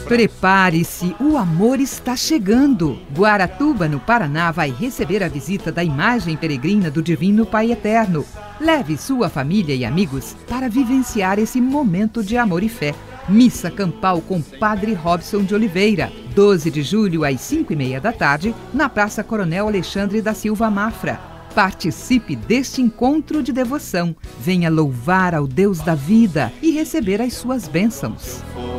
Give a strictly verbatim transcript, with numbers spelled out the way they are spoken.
Prepare-se, o amor está chegando. Guaratuba, no Paraná, vai receber a visita da imagem peregrina do Divino Pai Eterno. Leve sua família e amigos para vivenciar esse momento de amor e fé. Missa campal com Padre Robson de Oliveira, doze de julho às cinco e meia da tarde, na Praça Coronel Alexandre da Silva Mafra. Participe deste encontro de devoção. Venha louvar ao Deus da vida e receber as suas bênçãos.